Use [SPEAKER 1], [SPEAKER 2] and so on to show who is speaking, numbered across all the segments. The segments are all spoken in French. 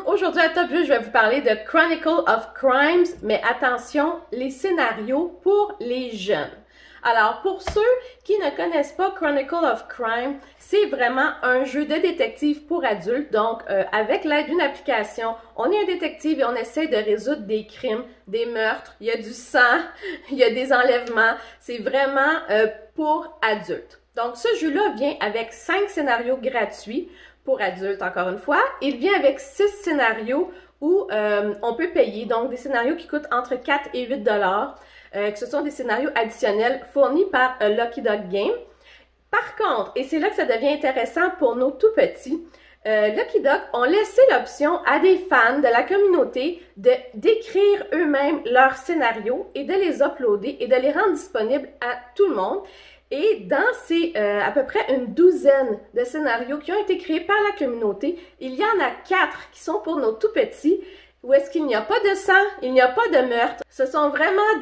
[SPEAKER 1] Aujourd'hui à Top View, je vais vous parler de Chronicle of Crimes, mais attention, les scénarios pour les jeunes. Alors, pour ceux qui ne connaissent pas Chronicle of Crime, c'est vraiment un jeu de détective pour adultes. Donc, avec l'aide d'une application, on est un détective et on essaie de résoudre des crimes, des meurtres, il y a du sang, il y a des enlèvements. C'est vraiment pour adultes. Donc, ce jeu-là vient avec 5 scénarios gratuits pour adultes, encore une fois. Il vient avec 6 scénarios où on peut payer, donc des scénarios qui coûtent entre 4 et 8 $, que ce sont des scénarios additionnels fournis par Lucky Dog Game. Par contre, et c'est là que ça devient intéressant pour nos tout petits, Lucky Dog ont laissé l'option à des fans de la communauté d'écrire eux-mêmes leurs scénarios et de les uploader et de les rendre disponibles à tout le monde. Et dans ces à peu près une douzaine de scénarios qui ont été créés par la communauté, il y en a 4 qui sont pour nos tout petits, où est-ce qu'il n'y a pas de sang, il n'y a pas de meurtre. Ce sont vraiment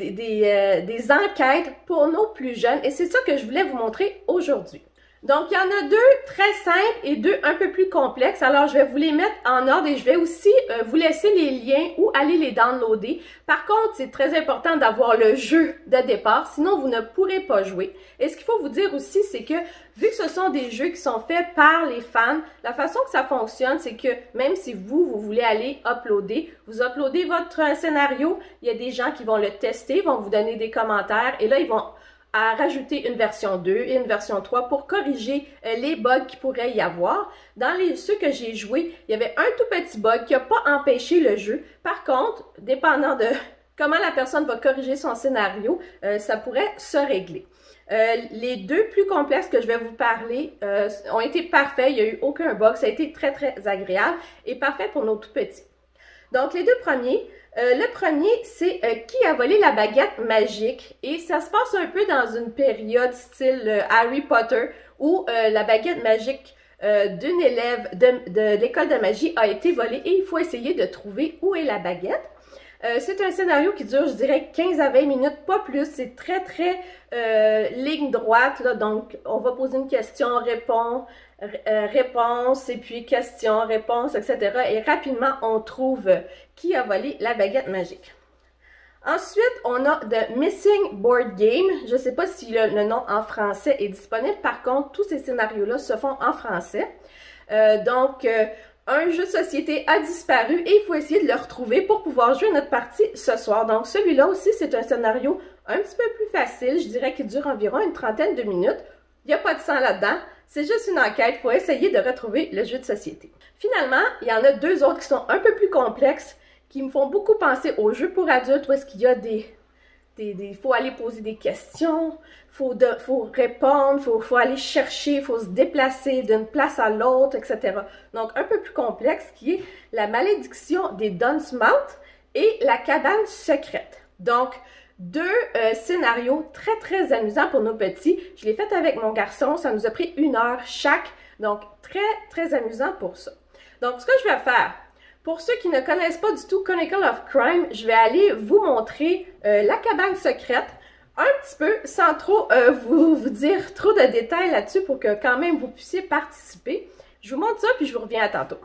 [SPEAKER 1] des enquêtes pour nos plus jeunes et c'est ça que je voulais vous montrer aujourd'hui. Donc, il y en a 2 très simples et 2 un peu plus complexes. Alors, je vais vous les mettre en ordre et je vais aussi vous laisser les liens ou aller les downloader. Par contre, c'est très important d'avoir le jeu de départ, sinon vous ne pourrez pas jouer. Et ce qu'il faut vous dire aussi, c'est que vu que ce sont des jeux qui sont faits par les fans, la façon que ça fonctionne, c'est que même si vous voulez aller uploader, vous uploadez votre scénario, il y a des gens qui vont le tester, vont vous donner des commentaires et là, ils vont rajouter une version 2 et une version 3 pour corriger les bugs qu'il pourrait y avoir. Dans ceux que j'ai joués, il y avait un tout petit bug qui n'a pas empêché le jeu. Par contre, dépendant de comment la personne va corriger son scénario, ça pourrait se régler. Les 2 plus complexes que je vais vous parler ont été parfaits, il n'y a eu aucun bug, ça a été très agréable et parfait pour nos tout petits. Donc les 2 premiers, le premier, c'est Qui a volé la baguette magique? Et ça se passe un peu dans une période style Harry Potter où la baguette magique d'une élève de l'école de magie a été volée et il faut essayer de trouver où est la baguette. C'est un scénario qui dure, je dirais, 15 à 20 minutes, pas plus. C'est très ligne droite, là. Donc, on va poser une question, réponse, et puis question, réponse, etc. Et rapidement, on trouve qui a volé la baguette magique. Ensuite, on a The Missing Board Game. Je ne sais pas si le nom en français est disponible. Par contre, tous ces scénarios-là se font en français. Un jeu de société a disparu et il faut essayer de le retrouver pour pouvoir jouer notre partie ce soir. Donc, celui-là aussi, c'est un scénario un petit peu plus facile. Je dirais qu'il dure environ une trentaine de minutes. Il n'y a pas de sang là-dedans. C'est juste une enquête pour essayer de retrouver le jeu de société. Finalement, il y en a 2 autres qui sont un peu plus complexes, qui me font beaucoup penser aux jeux pour adultes, où est-ce qu'il y a faut aller poser des questions, faut répondre, faut aller chercher, faut se déplacer d'une place à l'autre, etc. Donc, un peu plus complexe, qui est La malédiction des Dunsmouth et La cabane secrète. Donc, 2 scénarios très amusants pour nos petits. Je l'ai fait avec mon garçon, ça nous a pris 1 heure chaque. Donc, très amusant pour ça. Donc, ce que je vais faire, pour ceux qui ne connaissent pas du tout Chronicle of Crime, je vais aller vous montrer la cabane secrète un petit peu, sans trop vous dire trop de détails là-dessus pour que quand même vous puissiez participer. Je vous montre ça puis je vous reviens à tantôt.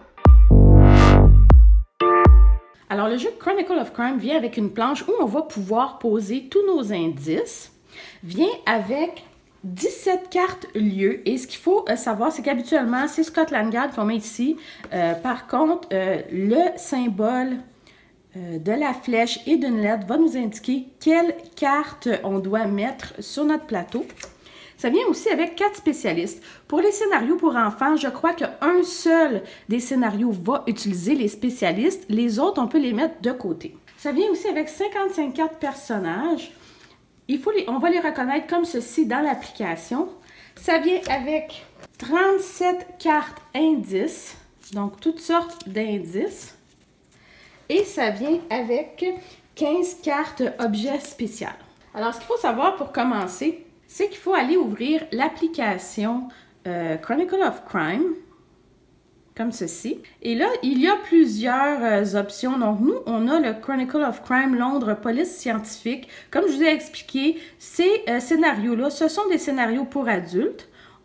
[SPEAKER 1] Alors, le jeu Chronicle of Crime vient avec une planche où on va pouvoir poser tous nos indices. Vient avec 17 cartes lieux. Et ce qu'il faut savoir, c'est qu'habituellement, c'est Scotland Yard qu'on met ici. Par contre, le symbole de la flèche et d'une lettre va nous indiquer quelle carte on doit mettre sur notre plateau. Ça vient aussi avec 4 spécialistes. Pour les scénarios pour enfants, je crois qu'un seul des scénarios va utiliser les spécialistes. Les autres, on peut les mettre de côté. Ça vient aussi avec 55 cartes personnages. On va les reconnaître comme ceci dans l'application. Ça vient avec 37 cartes indices, donc toutes sortes d'indices. Et ça vient avec 15 cartes objets spéciales. Alors, ce qu'il faut savoir pour commencer, c'est qu'il faut aller ouvrir l'application Chronicle of Crime, comme ceci. Et là, il y a plusieurs options. Donc, nous, on a le Chronicle of Crime Londres Police Scientifique. Comme je vous ai expliqué, ces scénarios-là, ce sont des scénarios pour adultes.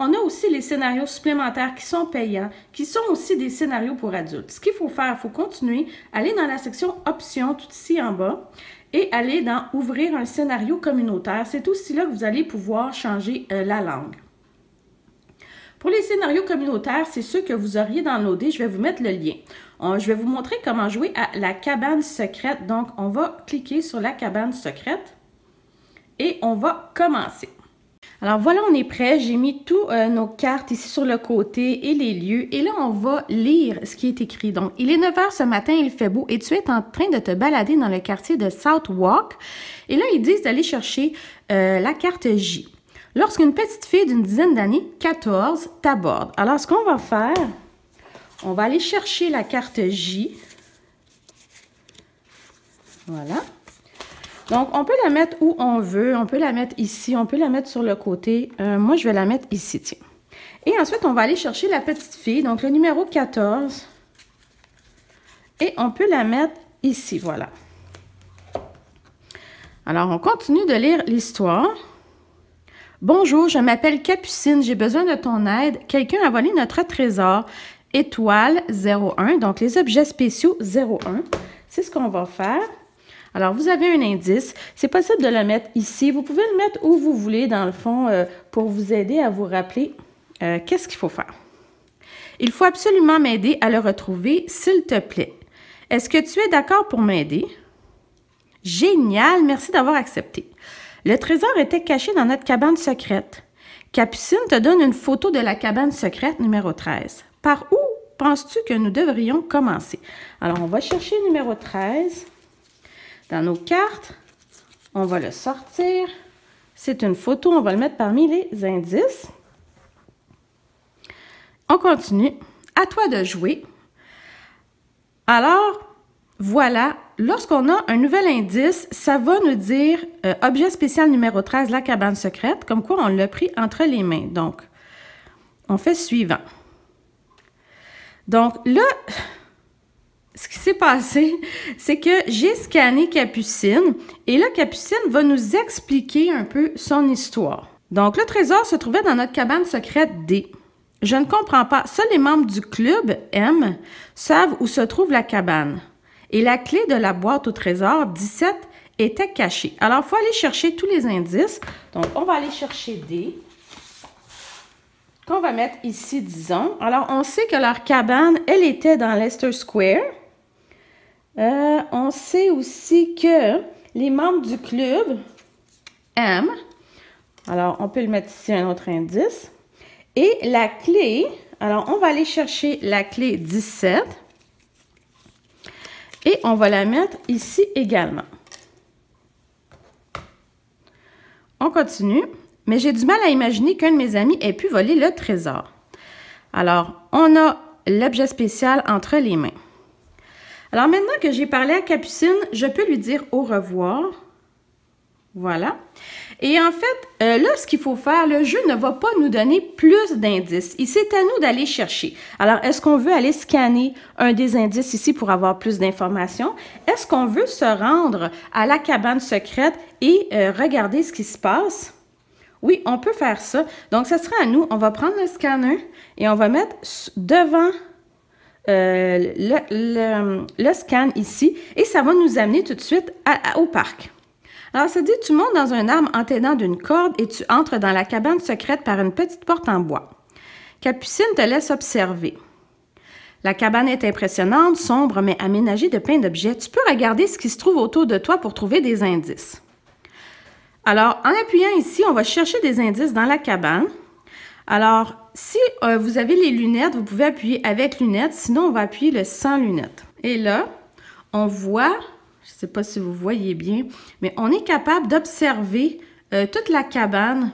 [SPEAKER 2] on a aussi les scénarios supplémentaires qui sont payants, qui sont aussi des scénarios pour adultes. Ce qu'il faut faire, il faut continuer, aller dans la section Options, tout ici en bas, et aller dans Ouvrir un scénario communautaire. C'est aussi là que vous allez pouvoir changer la langue. Pour les scénarios communautaires, c'est ceux que vous auriez downloadés. Je vais vous mettre le lien. Je vais vous montrer comment jouer à la cabane secrète. Donc, on va cliquer sur la cabane secrète et on va commencer. Alors voilà, on est prêt. J'ai mis tous nos cartes ici sur le côté et les lieux. Et là, on va lire ce qui est écrit. Donc, il est 9 h ce matin, il fait beau et tu es en train de te balader dans le quartier de Southwark. Et là, ils disent d'aller chercher la carte J. Lorsqu'une petite fille d'une dizaine d'années, 14, t'aborde. Alors, ce qu'on va faire, on va aller chercher la carte J. Voilà. Donc, on peut la mettre où on veut. On peut la mettre ici. On peut la mettre sur le côté. Moi, je vais la mettre ici, tiens. Et ensuite, on va aller chercher la petite fille. Donc, le numéro 14. Et on peut la mettre ici. Voilà. Alors, on continue de lire l'histoire. Bonjour, je m'appelle Capucine. J'ai besoin de ton aide. Quelqu'un a volé notre trésor. Étoile 01. Donc, les objets spéciaux 01. C'est ce qu'on va faire. Alors, vous avez un indice. C'est possible de le mettre ici. Vous pouvez le mettre où vous voulez, dans le fond, pour vous aider à vous rappeler qu'est-ce qu'il faut faire. Il faut absolument m'aider à le retrouver, s'il te plaît. Est-ce que tu es d'accord pour m'aider? Génial! Merci d'avoir accepté. Le trésor était caché dans notre cabane secrète. Capucine te donne une photo de la cabane secrète numéro 13. Par où penses-tu que nous devrions commencer? Alors, on va chercher le numéro 13. Dans nos cartes, on va le sortir. C'est une photo, on va le mettre parmi les indices. On continue. À toi de jouer. Alors, voilà, lorsqu'on a un nouvel indice, ça va nous dire objet spécial numéro 13, la cabane secrète, comme quoi on l'a pris entre les mains. Donc, on fait suivant. Donc là, ce qui s'est passé, c'est que j'ai scanné Capucine et là, Capucine va nous expliquer un peu son histoire. Donc, le trésor se trouvait dans notre cabane secrète D. Je ne comprends pas. Seuls les membres du club M savent où se trouve la cabane. Et la clé de la boîte au trésor 17 était cachée. Alors, il faut aller chercher tous les indices. Donc, on va aller chercher D. Qu'on va mettre ici, disons. Alors, on sait que leur cabane, elle était dans Leicester Square. On sait aussi que les membres du club M, alors on peut le mettre ici un autre indice, et la clé, alors on va aller chercher la clé 17 et on va la mettre ici également. On continue, mais j'ai du mal à imaginer qu'un de mes amis ait pu voler le trésor. Alors, on a l'objet spécial entre les mains. Alors, maintenant que j'ai parlé à Capucine, je peux lui dire au revoir. Voilà. Et en fait, là, ce qu'il faut faire, le jeu ne va pas nous donner plus d'indices. Et c'est à nous d'aller chercher. Alors, est-ce qu'on veut aller scanner un des indices ici pour avoir plus d'informations? Est-ce qu'on veut se rendre à la cabane secrète et regarder ce qui se passe? Oui, on peut faire ça. Donc, ça sera à nous. On va prendre le scanner et on va mettre devant le scan ici et ça va nous amener tout de suite au parc. Alors, ça dit, tu montes dans un arbre en t'aidant d'une corde et tu entres dans la cabane secrète par une petite porte en bois. Capucine te laisse observer. La cabane est impressionnante, sombre, mais aménagée de plein d'objets. Tu peux regarder ce qui se trouve autour de toi pour trouver des indices. Alors, en appuyant ici, on va chercher des indices dans la cabane. Alors, si vous avez les lunettes, vous pouvez appuyer avec lunettes, sinon on va appuyer le sans lunettes. Et là, on voit, je ne sais pas si vous voyez bien, mais on est capable d'observer toute la cabane,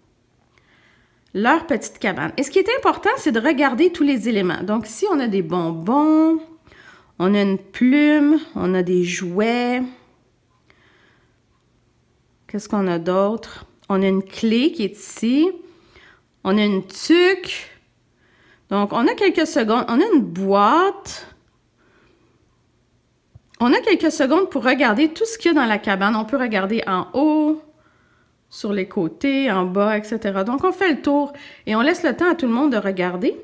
[SPEAKER 2] leur petite cabane. Et ce qui est important, c'est de regarder tous les éléments. Donc, ici, on a des bonbons, on a une plume, on a des jouets. Qu'est-ce qu'on a d'autre? On a une clé qui est ici. On a une tuque. Donc, on a quelques secondes. On a une boîte. On a quelques secondes pour regarder tout ce qu'il y a dans la cabane. On peut regarder en haut, sur les côtés, en bas, etc. Donc, on fait le tour et on laisse le temps à tout le monde de regarder.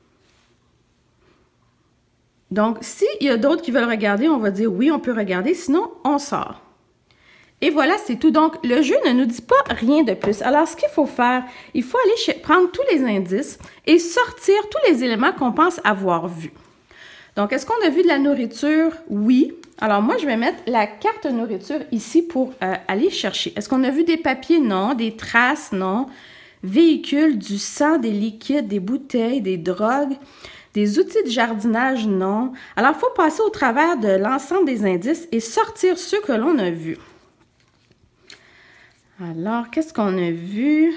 [SPEAKER 2] Donc, s'il y a d'autres qui veulent regarder, on va dire oui, on peut regarder, sinon, on sort. Et voilà, c'est tout. Donc, le jeu ne nous dit pas rien de plus. Alors, ce qu'il faut faire, il faut aller prendre tous les indices et sortir tous les éléments qu'on pense avoir vus. Donc, est-ce qu'on a vu de la nourriture? Oui. Alors, moi, je vais mettre la carte nourriture ici pour aller chercher. Est-ce qu'on a vu des papiers? Non. Des traces? Non. Véhicules, du sang, des liquides, des bouteilles, des drogues, des outils de jardinage? Non. Alors, il faut passer au travers de l'ensemble des indices et sortir ceux que l'on a vus. Alors, qu'est-ce qu'on a vu?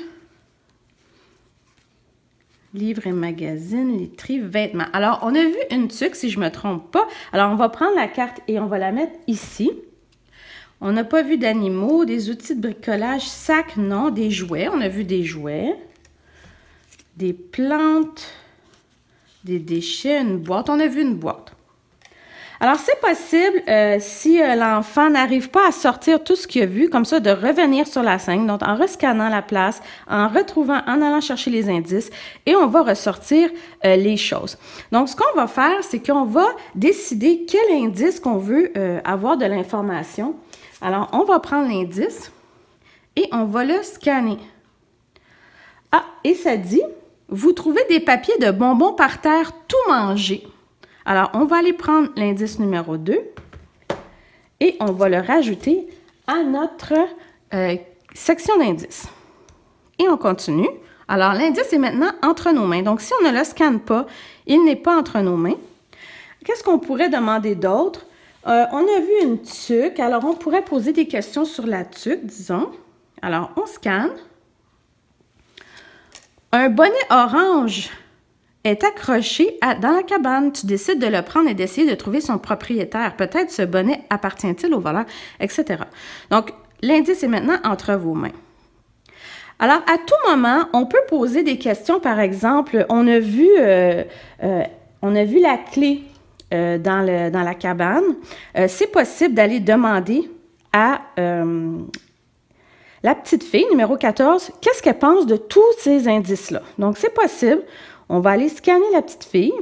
[SPEAKER 2] Livres et magazines, literie, vêtements. Alors, on a vu une tuque, si je ne me trompe pas. Alors, on va prendre la carte et on va la mettre ici. On n'a pas vu d'animaux, des outils de bricolage, sacs, non, des jouets. On a vu des jouets, des plantes, des déchets, une boîte. On a vu une boîte. Alors, c'est possible, si l'enfant n'arrive pas à sortir tout ce qu'il a vu, comme ça, de revenir sur la scène, donc en rescannant la place, en retrouvant, en allant chercher les indices, et on va ressortir les choses. Donc, ce qu'on va faire, c'est qu'on va décider quel indice qu'on veut avoir de l'information. Alors, on va prendre l'indice et on va le scanner. Ah, et ça dit, vous trouvez des papiers de bonbons par terre tout mangés. Alors, on va aller prendre l'indice numéro 2 et on va le rajouter à notre section d'indices. Et on continue. Alors, l'indice est maintenant entre nos mains. Donc, si on ne le scanne pas, il n'est pas entre nos mains. Qu'est-ce qu'on pourrait demander d'autre? On a vu une tuque. Alors, on pourrait poser des questions sur la tuque, disons. Alors, on scanne. Un bonnet orange est accroché dans la cabane. Tu décides de le prendre et d'essayer de trouver son propriétaire. Peut-être ce bonnet appartient-il au voleur, etc. Donc, l'indice est maintenant entre vos mains. Alors, à tout moment, on peut poser des questions. Par exemple, on a vu la clé dans la cabane. C'est possible d'aller demander à la petite fille, numéro 14, qu'est-ce qu'elle pense de tous ces indices-là. Donc, c'est possible. On va aller scanner la petite fille.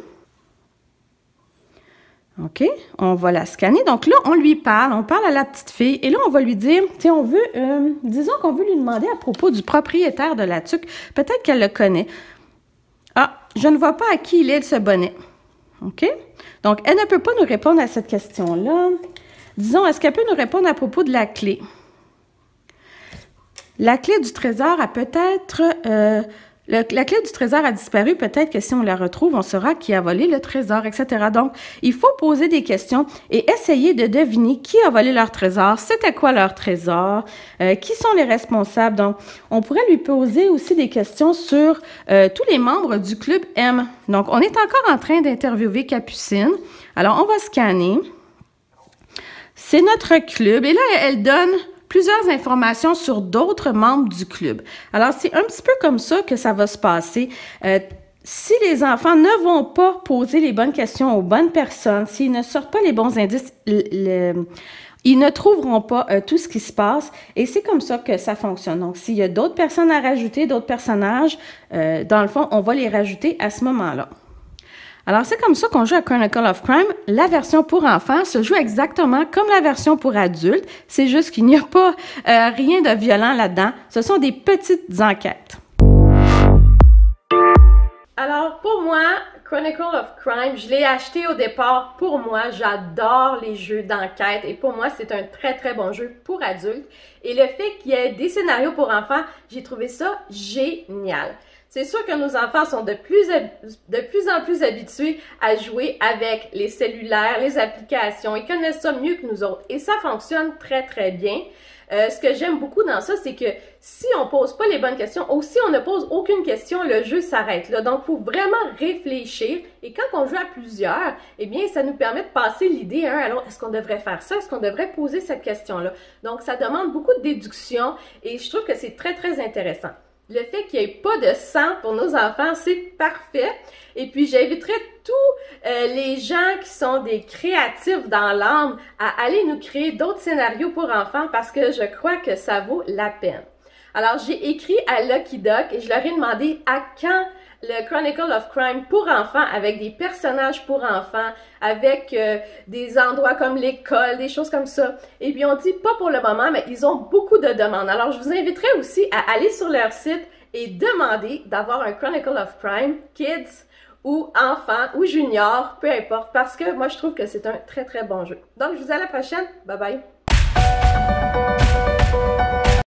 [SPEAKER 2] OK, on va la scanner. Donc là, on lui parle, on parle à la petite fille. Et là, on va lui dire, tiens, on veut, disons qu'on veut lui demander à propos du propriétaire de la tuque. Peut-être qu'elle le connaît. Ah, je ne vois pas à qui il est ce bonnet. OK? Donc, elle ne peut pas nous répondre à cette question-là. Disons, est-ce qu'elle peut nous répondre à propos de la clé? La clé du trésor a peut-être... la clé du trésor a disparu. Peut-être que si on la retrouve, on saura qui a volé le trésor, etc. Donc, il faut poser des questions et essayer de deviner qui a volé leur trésor, c'était quoi leur trésor, qui sont les responsables. Donc, on pourrait lui poser aussi des questions sur tous les membres du club M. Donc, on est encore en train d'interviewer Capucine. Alors, on va scanner. C'est notre club. Et là, elle donne plusieurs informations sur d'autres membres du club. Alors, c'est un petit peu comme ça que ça va se passer. Si les enfants ne vont pas poser les bonnes questions aux bonnes personnes, s'ils ne sortent pas les bons indices, ils ne trouveront pas tout ce qui se passe. Et c'est comme ça que ça fonctionne. Donc, s'il y a d'autres personnes à rajouter, d'autres personnages, dans le fond, on va les rajouter à ce moment-là. Alors, c'est comme ça qu'on joue à Chronicle of Crime. La version pour enfants se joue exactement comme la version pour adultes. C'est juste qu'il n'y a pas rien de violent là-dedans. Ce sont des petites enquêtes.
[SPEAKER 1] Alors, pour moi, Chronicle of Crime, je l'ai acheté au départ pour moi. J'adore les jeux d'enquête et pour moi, c'est un très, très bon jeu pour adultes. Et le fait qu'il y ait des scénarios pour enfants, j'ai trouvé ça génial. C'est sûr que nos enfants sont de plus en plus habitués à jouer avec les cellulaires, les applications. Ils connaissent ça mieux que nous autres et ça fonctionne très, très bien. Ce que j'aime beaucoup dans ça, c'est que si on pose pas les bonnes questions ou si on ne pose aucune question, le jeu s'arrête là. Donc, il faut vraiment réfléchir. Et quand on joue à plusieurs, eh bien, ça nous permet de passer l'idée à un à l'autre. Est-ce qu'on devrait faire ça? Est-ce qu'on devrait poser cette question-là? Donc, ça demande beaucoup de déduction et je trouve que c'est très, très intéressant. Le fait qu'il n'y ait pas de sang pour nos enfants, c'est parfait. Et puis, j'inviterai tous les gens qui sont des créatifs dans l'âme à aller nous créer d'autres scénarios pour enfants parce que je crois que ça vaut la peine. Alors, j'ai écrit à Lucky Duck et je leur ai demandé à quand le Chronicle of Crime pour enfants, avec des personnages pour enfants, avec des endroits comme l'école, des choses comme ça. Et puis, on dit pas pour le moment, mais ils ont beaucoup de demandes. Alors, je vous inviterai aussi à aller sur leur site et demander d'avoir un Chronicle of Crime Kids ou enfants ou juniors, peu importe, parce que moi, je trouve que c'est un très, très bon jeu. Donc, je vous dis à la prochaine. Bye bye!